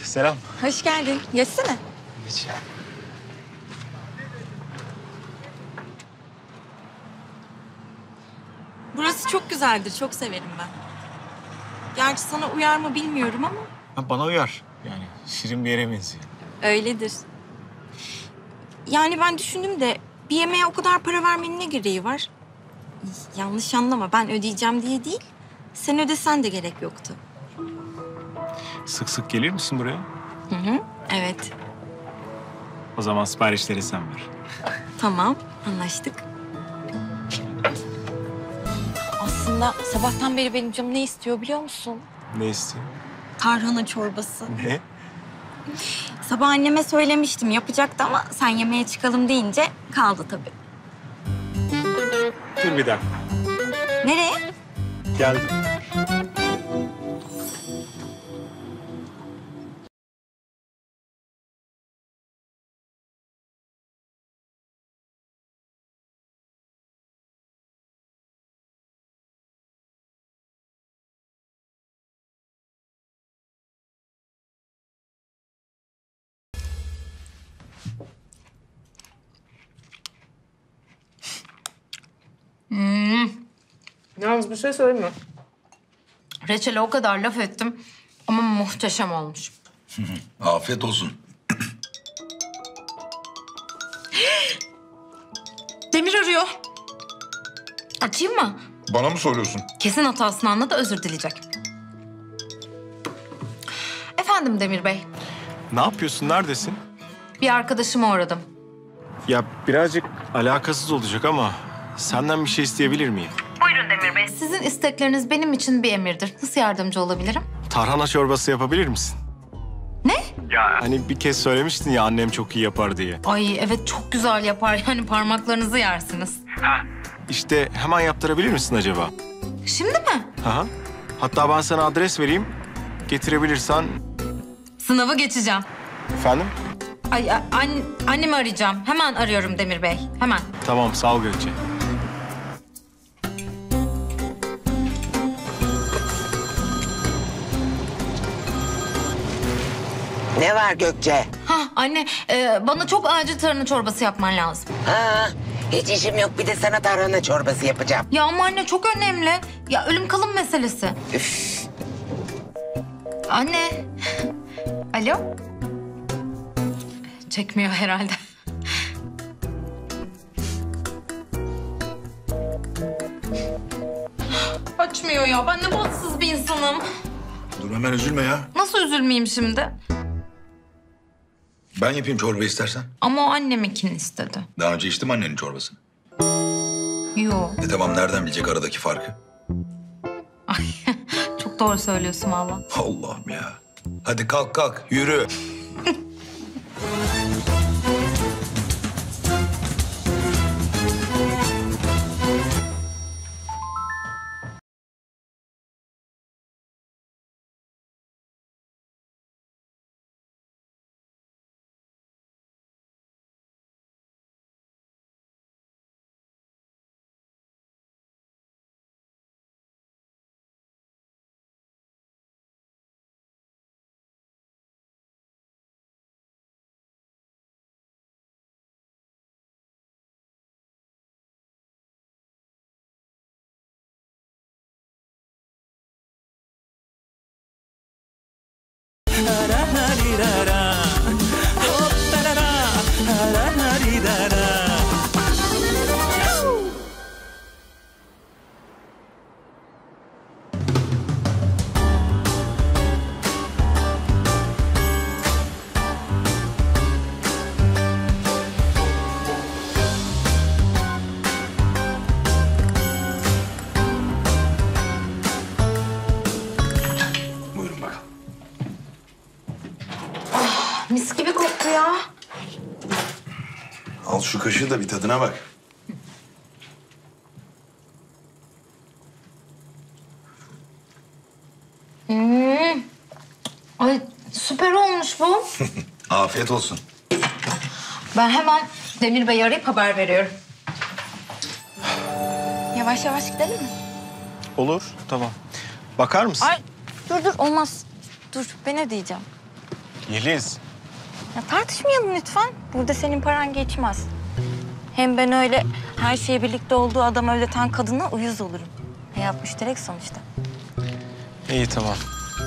selam. Hoş geldin. Geçsene. Geç. Burası çok güzeldir. Çok severim ben. Gerçi sana uyar mı bilmiyorum ama Bana uyar. Yani şirin bir yere benziyor. öyledir. Yani ben düşündüm de bir yemeğe o kadar para vermenin ne gereği var? Yanlış anlama. Ben ödeyeceğim diye değil. Sen ödesen de gerek yoktu. Sık sık gelir misin buraya? Hı hı. Evet. O zaman siparişleri sen ver. Tamam. Anlaştık. Aslında sabahtan beri benim canım ne istiyor biliyor musun? Ne istiyor? Tarhana çorbası. Ne? Sabah anneme söylemiştim yapacaktı ama sen yemeğe çıkalım deyince kaldı tabii. Dur bir dakika. Nereye? Geldim. Yalnız bir şey söyleyeyim mi? Reçele o kadar laf ettim ama muhteşem olmuş. Afiyet olsun. Demir arıyor. Açayım mı? Bana mı soruyorsun? Kesin hatasını anladı, özür dileyecek. Efendim Demir Bey, Ne yapıyorsun? Neredesin? bir arkadaşımı uğradım. Ya birazcık alakasız olacak ama senden bir şey isteyebilir miyim? Buyurun Demir Bey. Sizin istekleriniz benim için bir emirdir. Nasıl yardımcı olabilirim? Tarhana çorbası yapabilir misin? Ne? Ya hani bir kez söylemiştin ya annem çok iyi yapar diye. Ay evet, çok güzel yapar. Yani parmaklarınızı yersiniz. İşte hemen yaptırabilir misin acaba? Şimdi mi? Aha. Hatta ben sana adres vereyim. Getirebilirsen... Sınavı geçeceğim. Efendim? Ay, annemi arayacağım. Hemen arıyorum Demir Bey. Hemen. Tamam sağ ol Gökçe. Ne var Gökçe? Hah anne, bana çok acil tarhana çorbası yapman lazım. Ha, hiç işim yok, bir de sana tarhana çorbası yapacağım. Ya ama anne çok önemli. Ya ölüm kalım meselesi. Üf. Anne. Alo? Çekmiyor herhalde. Açmıyor ya. Ben ne bahtsız bir insanım. Dur hemen üzülme ya. Nasıl üzülmeyeyim şimdi? Ben yapayım çorba istersen. Ama o anneminkini istedi. Daha önce içtim annenin çorbasını. Yo. Tamam nereden bilecek aradaki farkı? Ay, çok doğru söylüyorsun valla. Allah'ım ya. Hadi kalk kalk yürü. Buyurun bakalım. Mis gibi koktu ya. Al şu kaşığı da bir tadına bak. Ay süper olmuş bu. Afiyet olsun. Ben hemen Demir Bey'i arayıp haber veriyorum. Yavaş yavaş gidelim mi? Olur tamam. Bakar mısın? Ay dur olmaz. Dur ben ödeyeceğim. Yeliz. Ya tartışmayalım lütfen. Burada senin paran geçmez. Hem ben öyle her şeye birlikte olduğu adamı ödeten kadına uyuz olurum. Hayat müşterek sonuçta. İyi tamam.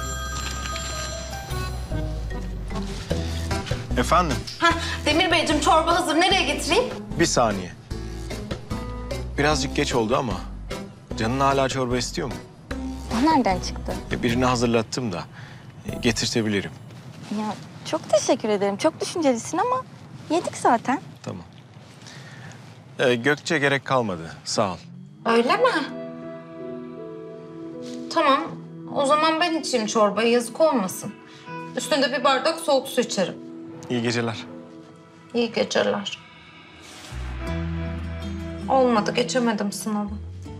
Efendim? Heh, Demir Beyciğim çorba hazır. Nereye getireyim? Bir saniye. Birazcık geç oldu ama canın hala çorba istiyor mu? O nereden çıktı? Birini hazırlattım da getirtebilirim. Ya çok teşekkür ederim. Çok düşüncelisin ama yedik zaten. Tamam. Gökçe gerek kalmadı. Sağ ol. Öyle mi? Tamam. O zaman ben içeyim çorbayı. Yazık olmasın. Üstünde bir bardak soğuk su içerim. İyi geceler. İyi geceler. Olmadı. Geçemedim sınavı.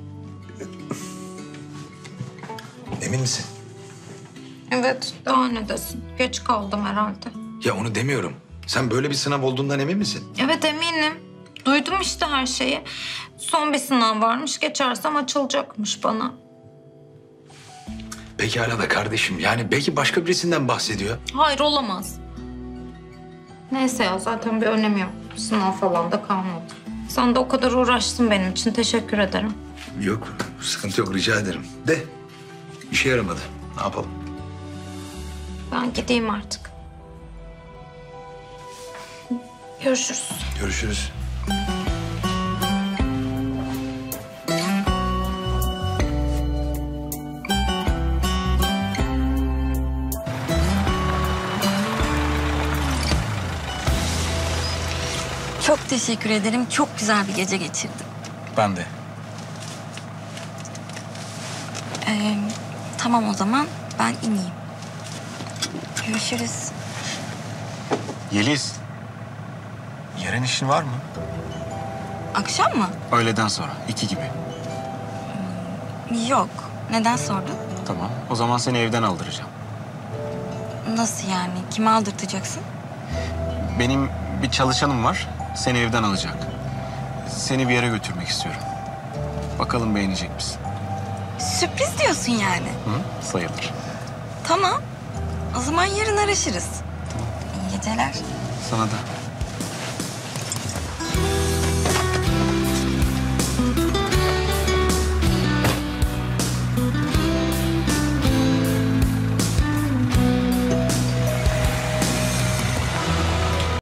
Emin misin? Evet. Daha ne desin? Geç kaldım herhalde. Ya onu demiyorum. Sen böyle bir sınav olduğundan emin misin? Evet eminim. Duydum işte her şeyi. Son bir sınav varmış. Geçersem açılacakmış bana. Pekala da kardeşim. Yani belki başka birisinden bahsediyor. Hayır olamaz. Neyse ya zaten bir önemi yok. Sınav falan da kalmadı. Sen de o kadar uğraştın benim için. Teşekkür ederim. Yok, sıkıntı yok. Rica ederim. De, işe yaramadı. Ne yapalım? Ben gideyim artık. Görüşürüz. Görüşürüz. Çok teşekkür ederim. Çok güzel bir gece geçirdim. Ben de. Tamam o zaman ben ineyim. Görüşürüz. Yeliz. Yarın işin var mı? Akşam mı? Öğleden sonra. 2 gibi. Yok. Neden sordun? Tamam. O zaman seni evden aldıracağım. Nasıl yani? Kime aldırtacaksın? Benim bir çalışanım var. Seni evden alacak. Seni bir yere götürmek istiyorum. Bakalım beğenecek misin? Sürpriz diyorsun yani. Hı? Sayılır. Tamam. O zaman yarın araşırız. İyi geceler. Sana da.